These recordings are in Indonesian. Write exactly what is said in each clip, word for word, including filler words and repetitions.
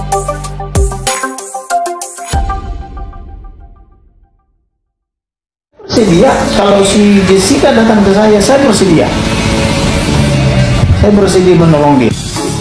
Bersedia, kalau si Jessica datang ke saya, saya bersedia. Saya bersedia menolong dia.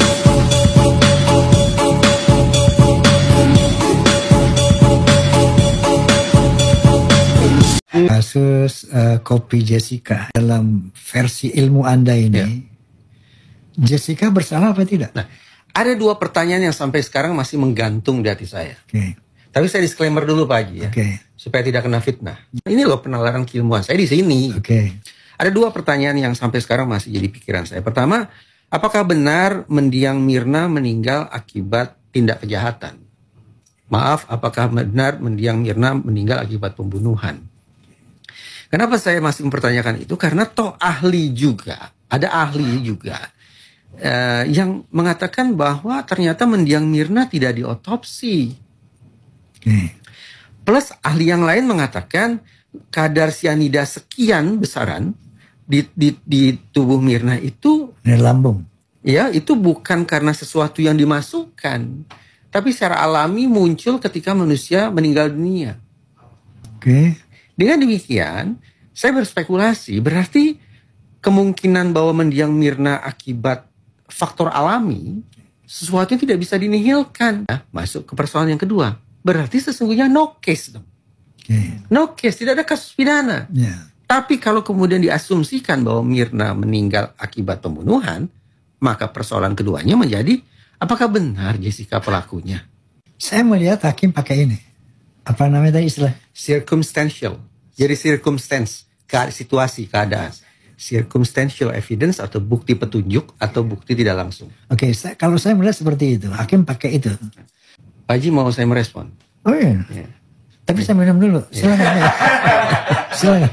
Kasus uh, kopi Jessica dalam versi ilmu Anda ini, ya. Jessica bersalah apa tidak? Nah, ada dua pertanyaan yang sampai sekarang masih menggantung di hati saya. Okay. Tapi saya disclaimer dulu Pak Haji ya, okay. supaya tidak kena fitnah. Ini loh penalaran keilmuan saya di sini. Okay. Ada dua pertanyaan yang sampai sekarang masih jadi pikiran saya. Pertama, apakah benar mendiang Mirna meninggal akibat tindak kejahatan? Maaf, apakah benar mendiang Mirna meninggal akibat pembunuhan? Kenapa saya masih mempertanyakan itu? Karena toh ahli juga, ada ahli juga uh, yang mengatakan bahwa ternyata mendiang Mirna tidak diotopsi. Okay. Plus ahli yang lain mengatakan kadar sianida sekian besaran di, di, di tubuh Mirna itu di lambung. Ya, itu bukan karena sesuatu yang dimasukkan, tapi secara alami muncul ketika manusia meninggal dunia. Oke. Okay. Dengan demikian, saya berspekulasi berarti kemungkinan bahwa mendiang Mirna akibat faktor alami sesuatu yang tidak bisa dinihilkan. Nah, masuk ke persoalan yang kedua. Berarti sesungguhnya no case dong. Okay. No case, tidak ada kasus pidana. Yeah. Tapi kalau kemudian diasumsikan bahwa Mirna meninggal akibat pembunuhan, maka persoalan keduanya menjadi, apakah benar Jessica pelakunya? Saya melihat hakim pakai ini. Apa namanya tadi istilah? Circumstantial. Jadi circumstance, ke situasi, keadaan. Circumstantial evidence atau bukti petunjuk atau bukti tidak langsung. Oke, okay, kalau saya melihat seperti itu. Hakim pakai itu. Pak Haji mau saya merespon? Oh iya. Ya. Tapi ya. Saya minum dulu. Silakan. Ya. Silakan.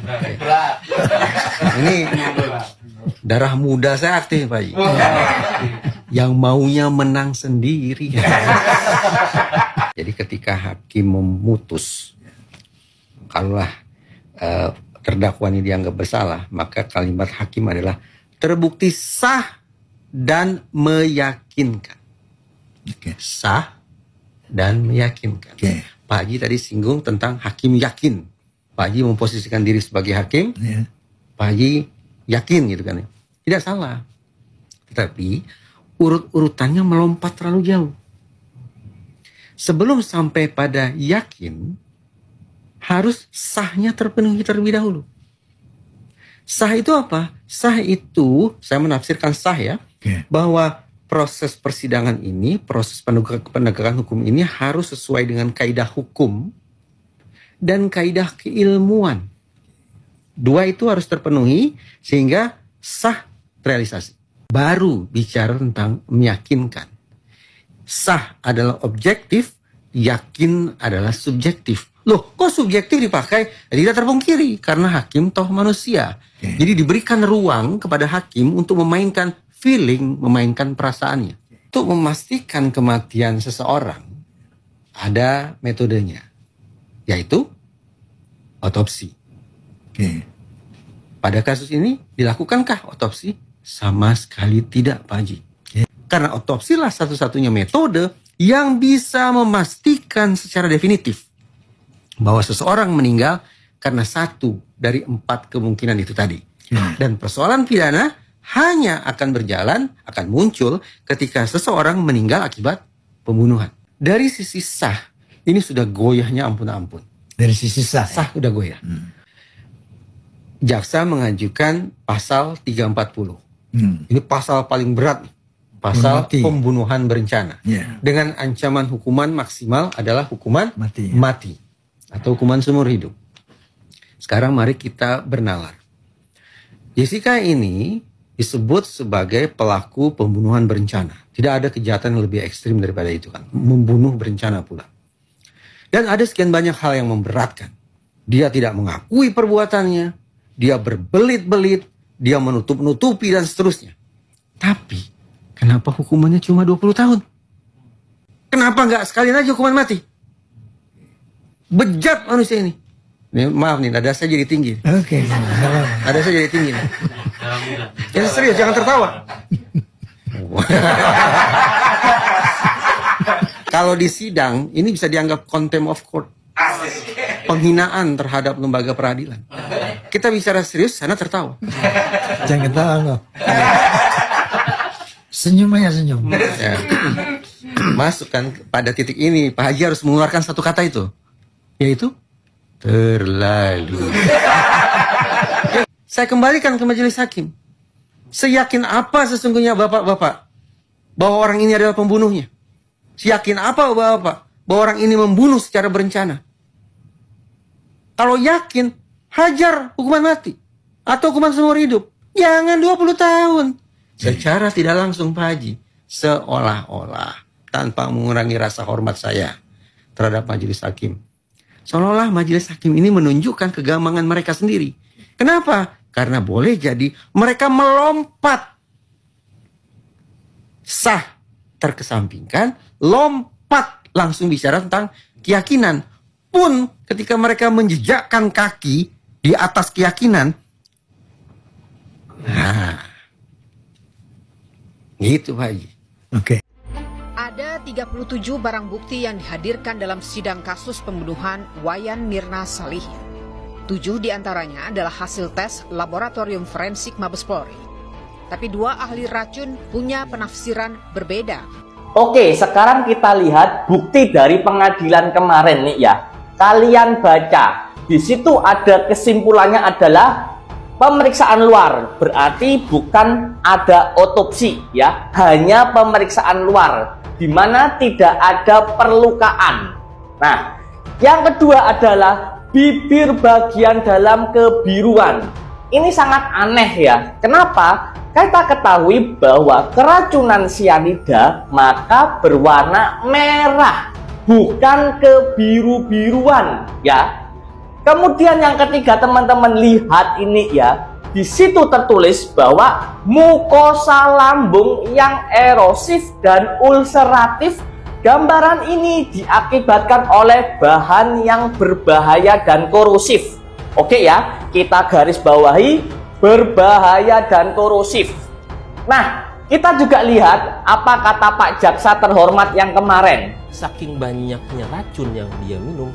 Ini darah muda saya aktif Pak Haji. Yang maunya menang sendiri. Jadi ketika hakim memutus, kalaulah uh, terdakwa ini dianggap bersalah, maka kalimat hakim adalah terbukti sah dan meyakinkan. Okay. Sah dan meyakinkan. Okay. Pak Haji tadi singgung tentang hakim yakin. Pak Haji memposisikan diri sebagai hakim. Yeah. Pak Haji yakin gitu kan. Tidak salah. Tetapi urut-urutannya melompat terlalu jauh. Sebelum sampai pada yakin, harus sahnya terpenuhi terlebih dahulu. Sah itu apa? Sah itu, saya menafsirkan sah ya, okay. bahwa proses persidangan ini, proses penegakan hukum ini harus sesuai dengan kaidah hukum dan kaidah keilmuan. Dua itu harus terpenuhi sehingga sah realisasi. Baru bicara tentang meyakinkan. Sah adalah objektif, yakin adalah subjektif. Loh, kok subjektif dipakai? Tidak terpungkiri karena hakim toh manusia. Okay. Jadi diberikan ruang kepada hakim untuk memainkan feeling, memainkan perasaannya. Untuk memastikan kematian seseorang, ada metodenya, yaitu otopsi. Okay. Pada kasus ini, dilakukankah otopsi? Sama sekali tidak, Pak Haji. Okay. Karena otopsi lah satu-satunya metode yang bisa memastikan secara definitif bahwa seseorang meninggal karena satu dari empat kemungkinan itu tadi. Okay. Dan persoalan pidana hanya akan berjalan, akan muncul ketika seseorang meninggal akibat pembunuhan. Dari sisi sah, ini sudah goyahnya ampun-ampun. Dari sisi sah? Sah udah goyah. Hmm. Jaksa mengajukan pasal tiga ratus empat puluh. Hmm. Ini pasal paling berat. Pasal mati. Pembunuhan berencana. Yeah. Dengan ancaman hukuman maksimal adalah hukuman mati, ya. mati. Atau hukuman seumur hidup. Sekarang mari kita bernalar. Jessica ini disebut sebagai pelaku pembunuhan berencana. Tidak ada kejahatan yang lebih ekstrim daripada itu kan. Membunuh berencana pula. Dan ada sekian banyak hal yang memberatkan. Dia tidak mengakui perbuatannya. Dia berbelit-belit. Dia menutup-nutupi dan seterusnya. Tapi kenapa hukumannya cuma dua puluh tahun? Kenapa nggak sekalian aja hukuman mati? Bejat manusia ini. Nih, maaf nih, nada saya jadi tinggi. Oke. Okay. Nada saya jadi tinggi. Ya serius, jangan tertawa. Kalau di sidang, ini bisa dianggap contempt of court. Penghinaan terhadap lembaga peradilan. Kita bicara serius, sana tertawa. Jangan ketawa loh. Senyum aja senyum. Ya. Masukkan pada titik ini, Pak Haji harus mengeluarkan satu kata itu. Yaitu, terlalu. Saya kembalikan ke majelis hakim. Seyakin apa sesungguhnya bapak-bapak bahwa orang ini adalah pembunuhnya? Seyakin apa bapak-bapak bahwa orang ini membunuh secara berencana? Kalau yakin, hajar hukuman mati atau hukuman seumur hidup. Jangan dua puluh tahun. Secara tidak langsung Pak Haji, seolah-olah tanpa mengurangi rasa hormat saya terhadap majelis hakim. Seolah-olah majelis hakim ini menunjukkan kegampangan mereka sendiri. Kenapa? Karena boleh jadi mereka melompat. Sah terkesampingkan, lompat langsung bicara tentang keyakinan. Pun ketika mereka menjejakkan kaki di atas keyakinan, nah, gitu Pak Haji. Oke. Ada tiga puluh tujuh barang bukti yang dihadirkan dalam sidang kasus pembunuhan Wayan Mirna Salihin. Tujuh diantaranya adalah hasil tes laboratorium forensik Mabes Polri. Tapi dua ahli racun punya penafsiran berbeda. Oke, sekarang kita lihat bukti dari pengadilan kemarin nih ya. Kalian baca, di situ ada kesimpulannya adalah pemeriksaan luar, berarti bukan ada otopsi ya, hanya pemeriksaan luar, di mana tidak ada perlukaan. Nah, yang kedua adalah bibir bagian dalam kebiruan. Ini sangat aneh ya. Kenapa? Kita ketahui bahwa keracunan sianida maka berwarna merah, bukan kebiru-biruan ya. Kemudian yang ketiga, teman-teman lihat ini ya. Di situ tertulis bahwa mukosa lambung yang erosif dan ulceratif. Gambaran ini diakibatkan oleh bahan yang berbahaya dan korosif. Oke ya, kita garis bawahi berbahaya dan korosif. Nah, kita juga lihat apa kata Pak Jaksa terhormat yang kemarin. Saking banyaknya racun yang dia minum.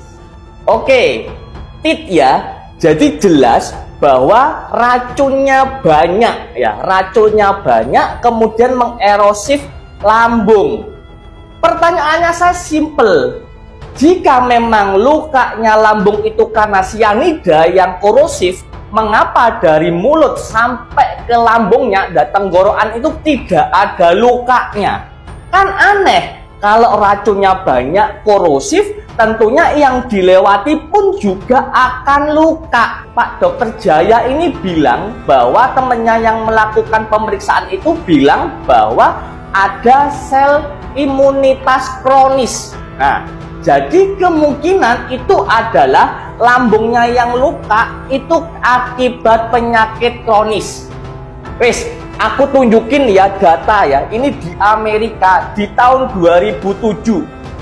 Oke, tit ya. Jadi jelas bahwa racunnya banyak ya, racunnya banyak kemudian mengerosif lambung. Pertanyaannya saya simple. Jika memang lukanya lambung itu karena sianida yang korosif, mengapa dari mulut sampai ke lambungnya dan tenggorokan itu tidak ada lukanya? Kan aneh. Kalau racunnya banyak korosif, tentunya yang dilewati pun juga akan luka. Pak Dokter Jaya ini bilang bahwa temannya yang melakukan pemeriksaan itu bilang bahwa ada sel imunitas kronis. Nah, jadi kemungkinan itu adalah lambungnya yang luka itu akibat penyakit kronis. Wes, aku tunjukin ya data ya. Ini di Amerika di tahun dua ribu tujuh.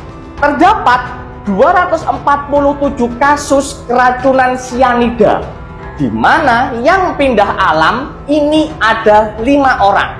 Terdapat dua ratus empat puluh tujuh kasus keracunan sianida, di mana yang pindah alam ini ada lima orang.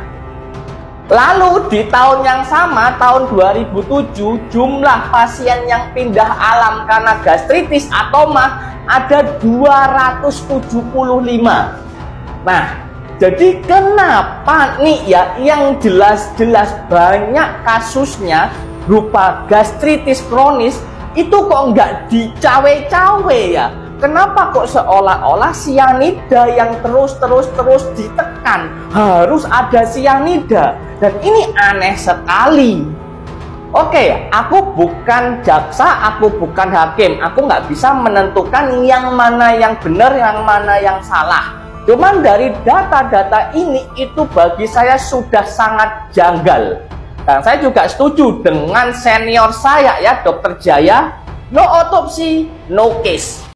Lalu di tahun yang sama, tahun dua ribu tujuh, jumlah pasien yang pindah alam karena gastritis atau mah ada dua ratus tujuh puluh lima. Nah, jadi kenapa nih ya yang jelas-jelas banyak kasusnya berupa gastritis kronis itu kok nggak dicawe-cawe ya? Kenapa kok seolah-olah sianida yang terus-terus-terus ditekan? Harus ada sianida. Dan ini aneh sekali. Oke, aku bukan jaksa, aku bukan hakim. Aku nggak bisa menentukan yang mana yang benar, yang mana yang salah. Cuman dari data-data ini itu bagi saya sudah sangat janggal. Dan saya juga setuju dengan senior saya ya, Dokter Jaya. No otopsi, no case.